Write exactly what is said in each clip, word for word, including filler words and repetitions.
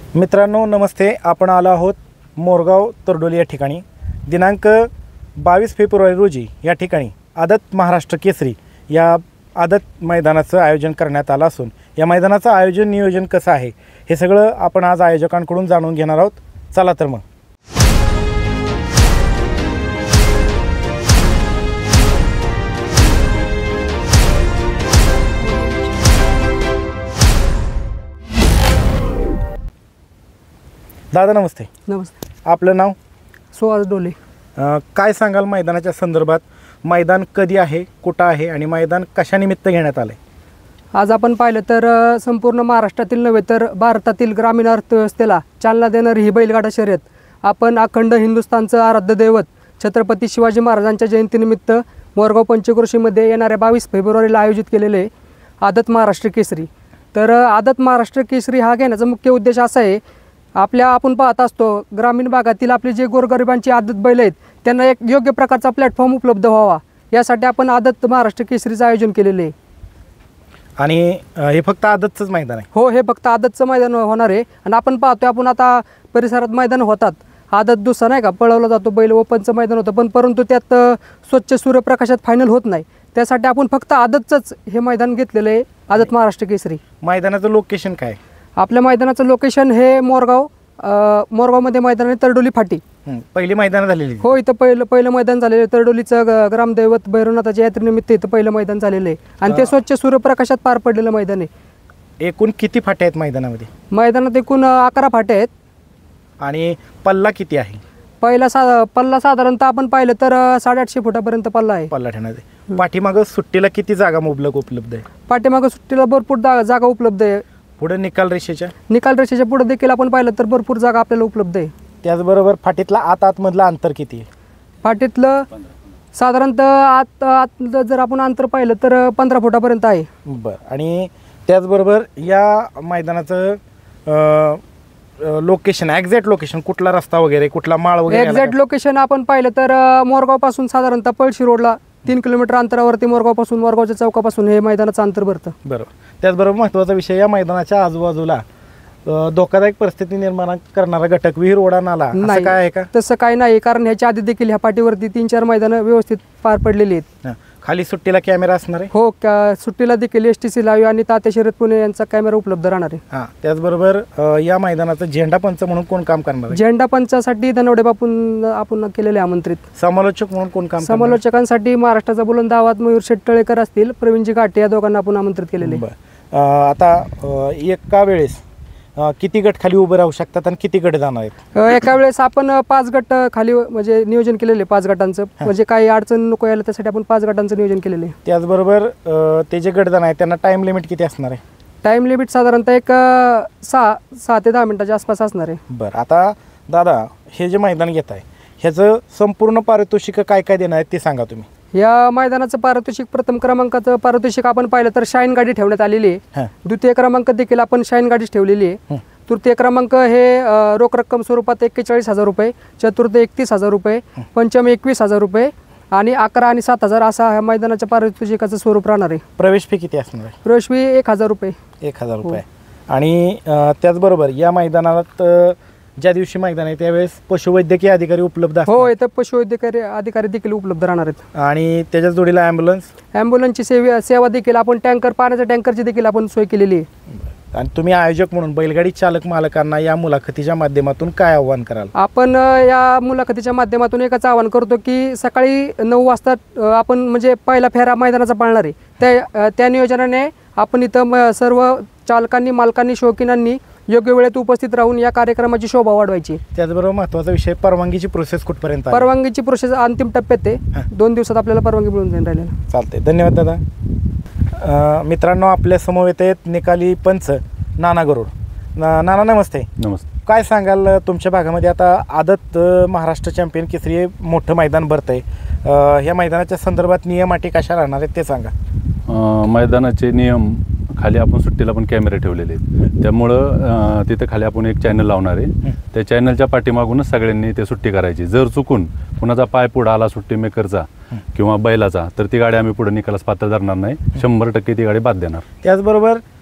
मित्रांनो नमस्ते, आपण आलो आहोत मोरगाव तरडोली या ठिकाणी। दिनांक बावीस फेब्रुवारी रोजी या ठिकाणी आदत महाराष्ट्र केसरी या आदत मैदानाचं आयोजन करण्यात आलं असून या मैदानाचं आयोजन नियोजन कसं आहे हे सगळं आपण आज आयोजकांकडून जाणून घेणार आहोत। चला तर मग दादा नमस्ते। नमस्ते। आपलं नाव? सुहास डोले। काय सांगाल मैदानाच्या संदर्भात? मैदान कधी आहे, कुठं आहे आणि मैदान कशानिमित्त घेण्यात आले? आज आपण पाहिलं तर संपूर्ण महाराष्ट्रातील नव्हे तर भारतातील ग्रामीण अर्थव्यवस्थेला चालना देणारी ही बैलगाडा शर्यत आपण अखंड हिंदुस्थानचं आराध्य दैवत छत्रपती शिवाजी महाराजांच्या जयंतीनिमित्त मोरगाव पंचक्रोशीमध्ये येणाऱ्या बावीस फेब्रुवारीला आयोजित केलेले आदत महाराष्ट्र केसरी। तर आदत महाराष्ट्र केसरी हा घेण्याचा मुख्य उद्देश असा आहे, आपल्या आपण पाहत असतो ग्रामीण भागातील आपले जे गोरगरिबांची आदत बैल आहेत त्यांना एक योग्य प्रकारचा प्लॅटफॉर्म उपलब्ध व्हावा यासाठी आपण आदत महाराष्ट्र केसरीचं आयोजन केलेले आहे। आणि हे फक्त आदतचंच मैदान आहे? हो, हे फक्त आदतचं मैदान होणार आहे। आणि आपण पाहतोय आपण आता परिसरात मैदान होतात, आदत दुसरा नाही का पळवला जातो बैल, ओपनचं मैदान होतं, पण परंतु त्यात स्वच्छ सूर्यप्रकाशात फायनल होत नाही। त्यासाठी आपण फक्त आदतचंच हे मैदान घेतलेलं आहे, आदत महाराष्ट्र केसरी। मैदानाचं लोकेशन काय? आपल्या मैदानाचं लोकेशन हे मोरगाव मोरगावमध्ये मैदान आहे, तरडोली फाटी। पहिली मैदान झालेली? हो, इथं पहिलं पहिलं मैदान झालेलं आहे। तरडोलीचं ग्रामदैवत भैरवनाथाच्या यात्रेनिमित्त इथं पहिलं मैदान झालेलं आहे आणि ते स्वच्छ सूर्यप्रकाशात पार पडलेलं मैदान आहे। एकूण किती फाटे आहेत मैदानामध्ये? मैदानात एकूण अकरा फाटे आहेत। आणि पल्ला किती आहे? पहिला सा पल्ला साधारणतः आपण पाहिलं तर साडेआठशे फुटापर्यंत पल्ला आहे पल्ला ठेवण्याचे। पाठीमागं सुट्टीला किती जागा मुबलक उपलब्ध आहे? पाठीमागं सुट्टीला भरपूर जागा उपलब्ध आहे। पुढे निकाल रेषेच्या निकाल रेषेच्या पुढे देखील आपण पाहिलं तर भरपूर जागा आपल्याला उपलब्ध आहे। त्याचबरोबर फाटीतला आत आतमधलं अंतर किती आहे? फाटीतलं साधारणतः आत आत जर आपण अंतर पाहिलं तर पंधरा फुटापर्यंत आहे। बरं। आणि त्याचबरोबर या मैदानाचं लोकेशन, एक्झॅक्ट लोकेशन, कुठला रस्ता वगैरे, कुठला माळ वगैरे? एक्झॅक्ट लोकेशन आपण पाहिलं तर मोरगाव पासून साधारणतः पळशी रोडला तीन किलोमीटर अंतरावरती मोरगाव पासून मोरगावच्या चौकापासून हे मैदानाचं अंतर भरतं। बरोबर। त्याचबरोबर महत्त्वाचा विषय, या मैदानाच्या आजूबाजूला धोकादायक परिस्थिती निर्माण करणारा घटक, विहीर, ओढा, नाला असं काय आहे का? तसं काही नाही, कारण ह्याच्या आधी देखील ह्या पाठीवरती तीन चार मैदानं व्यवस्थित पार पडलेली आहेत। खाली सुट्टीला कॅमेरा असणार आहे? हो, सुट्टीला देखील एस टी सी लाईव्ह आणि तात्या शर्यत पुणे यांचा कॅमेरा उपलब्ध राहणार आहे। हां, त्याचबरोबर या मैदानाचं झेंडा पंच म्हणून कोण काम करणार आहे? झेंडा पंचासाठी धनवडे बापून आपण केलेले आमंत्रित। समालोचक म्हणून कोण काम? समालोचकांसाठी महाराष्ट्राचा बुलंद आवाज मयूर शेट्टळेकर असतील, प्रवीणजी घाटे या दोघांना आपण आमंत्रित केलेले। आता एका वेळेस किती गट खाली उभे राहू शकतात आणि किती गट जाणार आहेत? एका वेळेस आपण पाच गट खाली म्हणजे नियोजन केलेले, पाच गटांचं, म्हणजे काही अडचण नको यायला त्यासाठी आपण पाच गटांचं नियोजन केलेलं आहे। त्याचबरोबर ते जे गट जाणार आहेत त्यांना टाइम लिमिट किती असणार आहे? टाइम लिमिट साधारणतः एक सहा सहा ते दहा मिनिटाच्या आसपास असणार आहे। बरं। आता दादा, हे जे मैदान घेत आहे ह्याचं संपूर्ण पारितोषिक काय काय देणार आहेत ते सांगा तुम्ही। या मैदानाचं पारितोषिक, प्रथम क्रमांकाचं पारितोषिक आपण पाहिलं तर शाईन गाडी ठेवण्यात आलेली आहे। द्वितीय क्रमांक देखील आपण शाईन गाडीच ठेवलेली आहे। तृतीय क्रमांक हे रोख रक्कम स्वरूपात एक्केचाळीस हजार रुपये, चतुर्थ एकतीस हजार रुपये, पंचम एकवीस हजार रुपये आणि अकरा आणि सात हजार असा ह्या मैदानाच्या पारितोषिकाचं स्वरूप राहणार आहे। प्रवेश फी किती असणार आहे? प्रवेश फी एक हजार रुपये एक हजार रुपये आणि त्याचबरोबर या मैदानात ज्या दिवशी मैदान आहे त्यावेळेस पशुवैद्यकीय अधिकारी उपलब्ध असतात? हो, इथं पशुवैद्यकीय अधिकारी देखील उपलब्ध राहणार आहेत। आणि त्याच्याच जोडीला ॲम्ब्युलन्स ॲम्ब्युलन्सची सेवा सेवा देखील आपण, टँकर, पाण्याच्या टँकरची देखील आपण सोय केलेली आहे। आणि तुम्ही आयोजक म्हणून बैलगाडी चालक मालकांना या मुलाखतीच्या माध्यमातून काय आव्हान कराल? आपण या मुलाखतीच्या माध्यमातून एकच आवाहन करतो की सकाळी नऊ वाजता आपण म्हणजे पहिला फेरा मैदानाचा पाळणार आहे, त्या त्या नियोजनाने आपण इथं सर्व चालकांनी, मालकांनी, शौकीनांनी योग्य वेळेत उपस्थित राहून या कार्यक्रमाची शोभा वाढवायची। त्याचबरोबर महत्त्वाचा विषय, परवानगीची प्रोसेस कुठपर्यंत? परवानगीची प्रोसेस अंतिम टप्प्यात आहे, दोन दिवसात आपल्याला परवानगी मिळून जाईल राहिलेलं। चालते, धन्यवाद दादा। मित्रांनो, आपल्या समवेत आहेत निकाली पंच नाना गरुड। नाना नमस्ते। नमस्ते। काय सांगाल, तुमच्या भागामध्ये आता आदत महाराष्ट्र चॅम्पियन केसरी हे मोठं मैदान भरत आहे, ह्या मैदानाच्या संदर्भात नियम अटी कशा राहणार आहेत ते सांगा। मैदानाचे नियम, खाली आपण सुट्टीला पण कॅमेरे ठेवलेले आहेत, त्यामुळं तिथे खाली आपण एक चॅनल लावणार आहे, त्या चॅनलच्या पाठीमागूनच सगळ्यांनी ते सुट्टी करायची। जर चुकून कुणाचा पाय पुढे आला सुट्टी मेकरचा किंवा बैलाचा तर ती गाडी आम्ही पुढे निकालास पात्र धरणार नाही, शंभर टक्के ती गाडी बाद देणार। त्याचबरोबर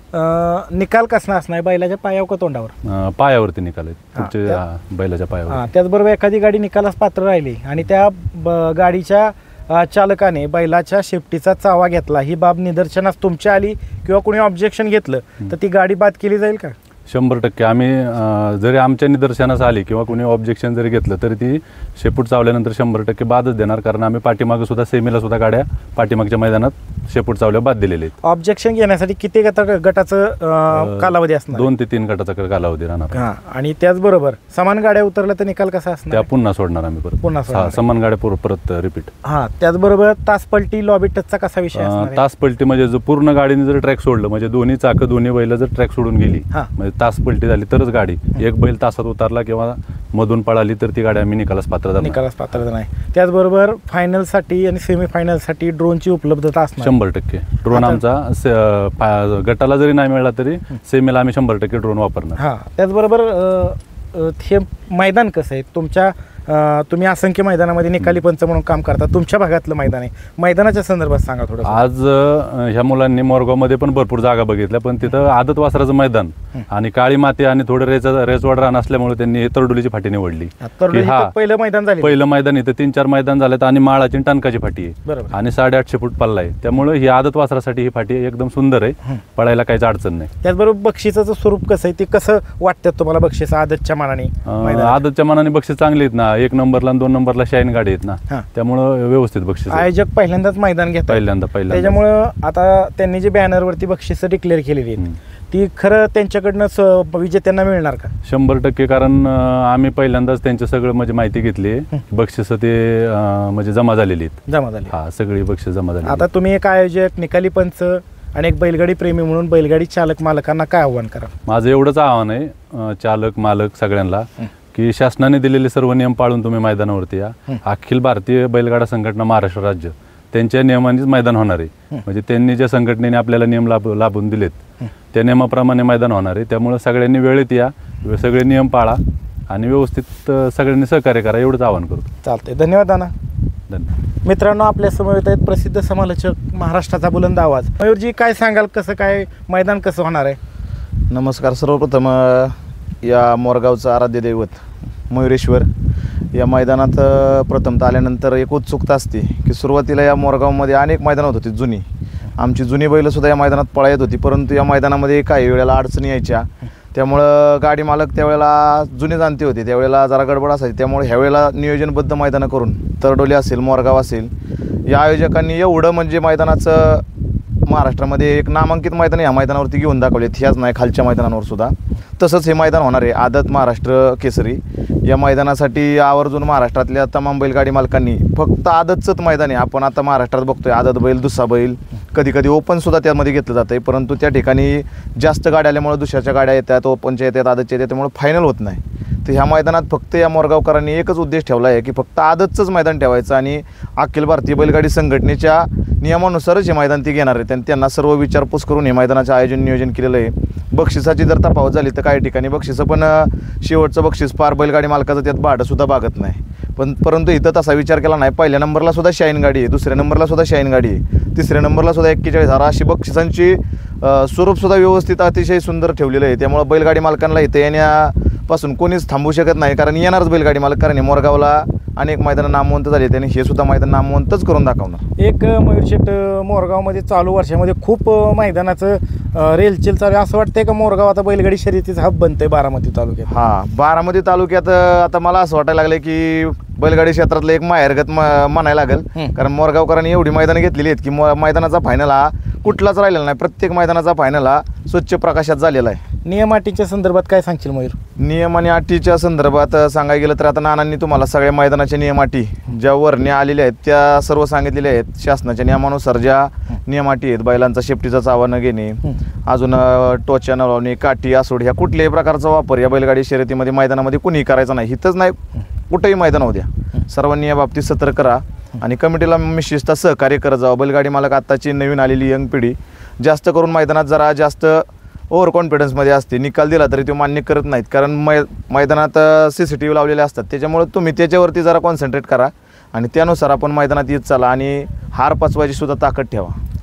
अं, निकाल कसा असणार बैलाच्या पायावर का तोंडावर? अं, पायावरती निकाल आहेत हा, पुढचे त्या- हा, बैलाच्या पायावर. हां, त्याचबरोबर एखादी गाडी निकालास पात्र राहिली आणि त्या ब- गाडीच्या अं, चालकाने बैलाच्या शेपटीचा चावा घेतला, ही बाब निदर्शनास तुमच्या आली किंवा कोणी ऑब्जेक्शन घेतलं तर ती गाडी बाद केली जाईल का? शंभर टक्के आम्ही अं, जरी आमच्या निदर्शनास आली किंवा कोणी ऑब्जेक्शन जरी घेतलं तरी ती शेपूट चावल्यानंतर शंभर टक्के बादच देणार, कारण आम्ही पाठीमागं सुद्धा सेमीला सुद्धा गाड्या पाठीमागच्या मैदानात शेपूट चावल्या बाद दिलेले आहेत. ऑब्जेक्शन घेण्यासाठी किती गटा गटाचं अं, कालावधी असणार? दोन ते तीन गटाचा क- कालावधी राहणार. हां, आणि त्याचबरोबर समान गाड्या उतरल्या तर निकाल कसा त्या असणार? पुन्हा सोडणार आम्ही परत पुन्हा सोडणार. हा, समान गाड्या पर- परत रिपीट. हां, त्याचबरोबर तासपलटी लॉबी टचचा कसा विषय असणार आहे? तास पलटी म्हणजे जो पूर्ण गाडीने जर ट्रॅक सोडलं, म्हणजे दोन्ही चाकं दोन्ही बैल जर ट्रॅक सोडून गेली, हा. म्हणजे तास पलटी झाली तरच गाडी, एक बैल तासात उतरला किंवा मधून पळाली तर ती गाडी आम्ही निकालास पात्र झाली. निकालास पात्र नाही. त्याचबरोबर फायनलसाठी आणि सेमीफायनलसाठी ड्रोनची उपलब्धता असणार. शंभर टक्के ड्रोन आता- आमचा स- पा- गटाला जरी नाही मिळाला तरी सेमीला आम्ही शंभर टक्के ड्रोन वापरणार. हां, त्याचबरोबर अ, अ, हे मैदान कसं आहे तुमच्या? अ, तुम्ही असंख्य मैदानामध्ये निकाली पंच म्हणून काम करता, तुमच्या भागातलं मैदान आहे, मैदानाच्या संदर्भात सांगा थोडं. आज अ, ह्या मुलांनी मोरगावमध्ये पण भरपूर जागा बघितल्या, पण तिथं आदत वासराचं मैदान आणि काळी माती आणि थोडं रेच रेचवाड रान असल्यामुळे त्यांनी हे तरडोलीची फाटी निवडली. तर की हा, पहिलं मैदान झालं. पहिलं मैदान इथं तीन चार मैदान झालेत आणि माळाची आणि टणकाची फाटी आहे बरोबर. आणि साडेआठशे फूट पल्ला आहे, त्यामुळे ही आदत वासरासाठी ही फाटी एकदम सुंदर आहे, पळायला काहीच अडचण नाही. त्याचबरोबर बक्षिसाचं स्वरूप कसं आहे ते कसं वाटतं तुम्हाला बक्षीस आदतच्या मानाने? अं, मैदानात? आदतच्या मनाने बक्षीस चांगली आहेत ना, एक नंबरला आणि दोन नंबरला शाईन गाडी आहेत ना, हां. त्यामुळं व्यवस्थित बक्षीस आहे. आयोजक पहिल्यांदाच मैदान घेतात, पहिल्यांदा पहिल्यांदा त्याच्यामुळं आता त्यांनी जे बॅनरवरती बक्षिसं डिक्लेअर केलेली आहेत हम्म. ती खरं त्यांच्याकडनं स- विजेत्यांना मिळणार का? शंभर टक्के, कारण अं, आम्ही पहिल्यांदाच त्यांचं सगळं म्हणजे माहिती घेतली, बक्षिसं ते अं, म्हणजे जमा झालेली आहेत. जमा झाली. हा, सगळी बक्षीस जमा झाली. आता तुम्ही एक आयोजक, निकाली पंच आणि एक बैलगाडी प्रेमी म्हणून बैलगाडी चालक मालकांना काय आव्हान करा? माझं एवढंच आव्हान आहे अं, चालक मालक सगळ्यांना, की शासनाने दिलेले सर्व नियम पाळून तुम्ही मैदानावरती या. अखिल भारतीय बैलगाडा संघटना महाराष्ट्र राज्य त्यांच्या नियमानेच मैदान होणार आहे, म्हणजे त्यांनी ज्या संघटनेने आपल्याला नियम लाभ लाभून दिलेत त्या नियमाप्रमाणे मैदान होणार आहे. त्यामुळे सगळ्यांनी वेळेत या, सगळे नियम पाळा आणि व्यवस्थित अं, सगळ्यांनी सहकार्य करा, एवढंच आवाहन करतो. चालतंय, धन्यवाद दादा. धन्यवाद. मित्रांनो, आपल्या समोर येत आहेत प्रसिद्ध समालोचक, महाराष्ट्राचा बुलंद आवाज. मयूरजी, काय सांगाल, कसं काय मैदान कसं होणार आहे? नमस्कार. सर्वप्रथम अ, या मोरगावचं आराध्य दैवत मयुरेश्वर या मैदानात अ, प्रथमतः आल्यानंतर एक उत्सुकता असते की सुरुवातीला या मोरगावमध्ये अनेक मैदानात होती जुनी, आमची जुनी बैलंसुद्धा या मैदानात पळा येत होती, परंतु या मैदानामध्ये काही वेळेला अडचणी यायच्या, त्यामुळं गाडी मालक त्यावेळेला जुने जाणते होते, त्यावेळेला जरा गडबड असायची, त्यामुळे ह्यावेळेला नियोजनबद्ध मैदानं करून तरडोली असेल, मोरगाव असेल, या आयोजकांनी एवढं म्हणजे मैदानाचं महाराष्ट्रामध्ये एक नामांकित मैदान ह्या मैदानावरती घेऊन दाखवलेत, ह्याच नाही खालच्या मैदानावर सुद्धा. तसंच हे मैदान होणार आहे आदत महाराष्ट्र केसरी. या मैदानासाठी आवर्जून महाराष्ट्रातल्या तमाम बैलगाडी मालकांनी, फक्त आदतचंच मैदान आहे, आपण आता महाराष्ट्रात बघतोय आदत बैल, दुसरा बैल, कधी कधी ओपनसुद्धा त्यामध्ये घेतलं जातं आहे, परंतु त्या ठिकाणी जास्त गाड्या आल्यामुळे दुसऱ्याच्या गाड्या येतात, ओपनच्या येतात, आदतच्या येतात, त्यामुळे फायनल होत नाही. तर ह्या मैदानात फक्त या मोरगावकरांनी एकच उद्देश ठेवला आहे की फक्त आदतचंच मैदान ठेवायचं आणि अखिल भारतीय बैलगाडी संघटनेच्या नियमानुसारच हे मैदान ती घेणार आहे. त्यांना सर्व विचारपूस करून हे मैदानाचं आयोजन नियोजन केलेलं आहे. बक्षिसाची जर तफावत झाली तर काही ठिकाणी बक्षिसं पण शेवटचं बक्षीस पार बैलगाडी मालकाचं त्यात भाडंसुद्धा भागत नाही, पण परंतु इथं तसा विचार केला नाही. पहिल्या नंबरला सुद्धा शाईन गाडी आहे, दुसऱ्या नंबरला सुद्धा शाईन गाडी आहे, तिसऱ्या नंबरला सुद्धा एक्केचाळीस हजार अशी बक्षिसांची स्वरूपसुद्धा व्यवस्थित अतिशय सुंदर ठेवलेलं आहे. त्यामुळं बैलगाडी मालकांना इथं येण्यापासून कोणीच थांबू शकत नाही, कारण येणारच बैलगाडी मालक, कारण मोरगावला अनेक मैदानं नामवंत झाली, त्यांनी हे सुद्धा मैदान नामवंतच करून दाखवणार. एक मयूरशेट, मोरगावमध्ये चालू वर्षामध्ये खूप अ, मैदानाचं अ, रेलचेल चालू आहे, असं वाटतंय का मोरगाव आता बैलगाडी शर्यतीचा हब बनतंय बारामती तालुक्यात? हां, बारामती तालुक्यात अ, आता मला असं वाटायला लागलं की बैलगाडी क्षेत्रातलं एक माहेरगत म म्हणायला लागेल, कारण मोरगावकरांनी एवढी मैदानं घेतलेली आहेत की मो मैदानाचा फायनल हा कुठलाच राहिलेला नाही, प्रत्येक मैदानाचा फायनल हा स्वच्छ प्रकाशात झालेला आहे. नियम अटीच्या संदर्भात काय सांगशील मयूर? नियम आणि अटीच्या संदर्भात सांगायला गेलं तर आता नानांनी तुम्हाला सगळ्या मैदानाच्या नियम अटी ज्या वरण्या आलेल्या आहेत त्या सर्व सांगितलेल्या आहेत. शासनाच्या नियमानुसार ज्या नियम अटी आहेत, बैलांचा शेपटीचा चावा न घेणे, अजून टोच्या न लावणे, काठी, आसोड, ह्या कुठल्याही प्रकारचा वापर या बैलगाडी शर्यतीमध्ये मैदानामध्ये कुणीही करायचा नाही. इथंच नाही, कुठेही मैदान होऊ द्या, सर्वांनी या बाबतीत सतर्क राहा आणि कमिटीला निश्चितता सहकार्य करत जावं. बैलगाडी मालक आत्ताची नवीन आलेली यंग पिढी जास्त करून मैदानात जरा जास्त ओव्हर कॉन्फिडन्समध्ये असते, निकाल दिला तरी तो मान्य करत नाहीत, कारण मै मैदानात सी सी टी व्ही लावलेले असतात, त्याच्यामुळे तुम्ही त्याच्यावरती जरा कॉन्सन्ट्रेट करा आणि त्यानुसार आपण मैदानात येत चाला आणि हार पचवायची सुद्धा ताकद ठेवा.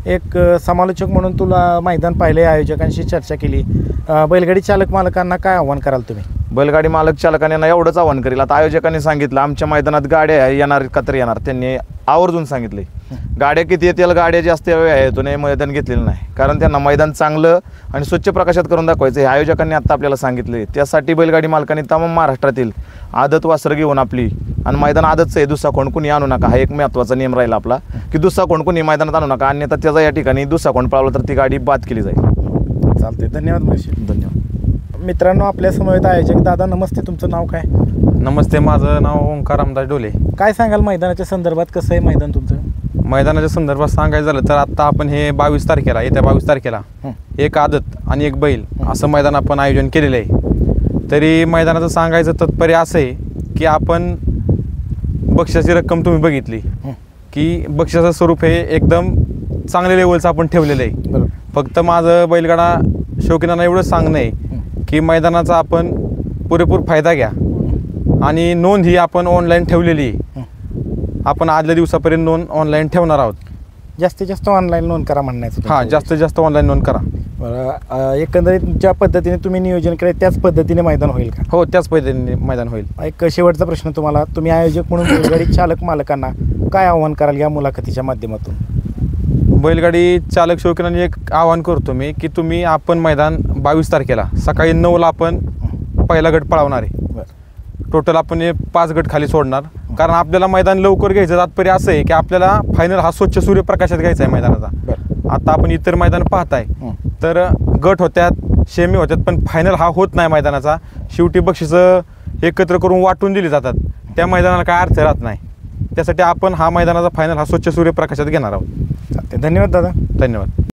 एक अ, समालोचक म्हणून तुला मैदान पाहिले, आयोजकांशी चर्चा केली, अ, बैलगाडी चालक मालकांना काय आव्हान कराल तुम्ही? बैलगाडी मालक चालकांना एवढंच आव्हान करेल, आता आयोजकांनी सांगितलं आमच्या मैदानात गाड्या येणार का तर येणार, त्यांनी आवर्जून सांगितले गाड्या किती येतील, गाड्या जास्त हेतून हे मैदान घेतलेलं नाही, कारण त्यांना मैदान चांगलं आणि स्वच्छ प्रकाशात करून दाखवायचं हे आयोजकांनी आत्ता आपल्याला सांगितले. त्यासाठी बैलगाडी मालकांनी तमाम महाराष्ट्रातील आदत वासरं घेऊन आपली, आणि मैदान आदतचं आहे, दुसरा कोण कुणी आणू नका, हा एक महत्त्वाचा नियम राहिला आपला की दुसरा कोण कुणी मैदानात आणू नका, अन्यथा त्याचा या ठिकाणी दुसरा कोण पळवला तर ती गाडी बाद केली जाईल. चालते, धन्यवाद महेश. धन्यवाद. मित्रांनो, आपल्या समवेत आयोजक दादा, नमस्ते, तुमचं नाव काय? नमस्ते, माझं नाव ओंकार रामदास डोले. काय सांगाल मैदानाच्या संदर्भात, कसं आहे मैदान तुमचं? मैदानाच्या संदर्भात सांगायचं झालं तर आत्ता आपण हे बावीस तारखेला येत्या बावीस तारखेला हं. एक आदत आणि एक बैल असं मैदान आपण आयोजन केलेलं आहे. तरी मैदानाचं सांगायचं तात्पर्य असं आहे की आपण बक्षिसाची रक्कम तुम्ही बघितली हं. की बक्षिसाचं स्वरूप हे एकदम चांगल्या लेवलचं आपण ठेवलेलं आहे. बरोबर. फक्त माझं बैलगाडा शौकीनांना एवढंच सांगणं आहे की मैदानाचा आपण पुरेपूर फायदा घ्या, आणि नोंद ही आपण ऑनलाईन ठेवलेली आहे. आपण आदल्या दिवसापर्यंत नोंद ऑनलाईन ठेवणार आहोत. जास्तीत जास्त ऑनलाईन नोंद करा म्हणायचं हां, तुमचं. जास्तीत जास्त ऑनलाईन नोंद करा. बरं, अ, एकंदरीत ज्या पद्धतीने तुम्ही नियोजन केलं त्याच पद्धतीने मैदान होईल का? हो, त्याच पद्धतीने मैदान होईल. एक शेवटचा प्रश्न तुम्हाला, तुम्ही आयोजक म्हणून बैलगाडी चालक मालकांना काय आव्हान कराल या मुलाखतीच्या माध्यमातून? बैलगाडी चालक शौकीनांनी एक आवाहन करतो मी की तुम्ही आपण मैदान बावीस तारखेला सकाळी नऊला आपण पहिला गट पळवणार आहे. बरं. टोटल आपण हे पाच गट खाली सोडणार, कारण आपल्याला मैदान लवकर घ्यायचं तात्पर्य असं आहे की आपल्याला फायनल हा स्वच्छ सूर्यप्रकाशात घ्यायचा आहे मैदानाचा. बरं. आता आपण इतर मैदान पाहताय हं. तर गट होत्यात, शेमी होत्यात, पण फायनल हा होत नाही मैदानाचा. शेवटी बक्षिसं एकत्र करून वाटून दिली जातात, त्या मैदानाला काय अर्थ राहत नाही. त्यासाठी आपण हा मैदानाचा फायनल हा स्वच्छ सूर्यप्रकाशात घेणार आहोत. चालते, धन्यवाद दादा. धन्यवाद.